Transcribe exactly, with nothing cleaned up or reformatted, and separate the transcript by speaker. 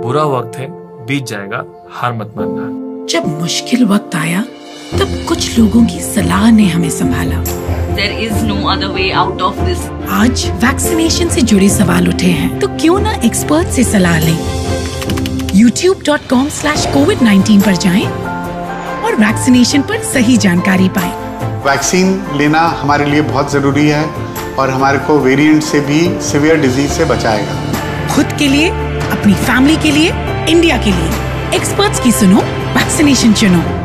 Speaker 1: बुरा वक्त है, बीत जाएगा, हार मत मानना।
Speaker 2: जब मुश्किल वक्त आया तब कुछ लोगों की सलाह ने हमें संभाला।
Speaker 3: There is no other way out of this.
Speaker 2: आज वैक्सीनेशन से जुड़े सवाल उठे हैं तो क्यों ना एक्सपर्ट से सलाह लें। YouTube dot com slash covid nineteen पर जाएं और वैक्सीनेशन पर सही जानकारी पाएं।
Speaker 4: वैक्सीन लेना हमारे लिए बहुत जरूरी है और हमारे को वेरिएंट से भी सीवियर डिजीज से बचाएगा।
Speaker 2: खुद के लिए, अपनी फैमिली के लिए, इंडिया के लिए एक्सपर्ट्स की सुनो, वैक्सीनेशन चुनो।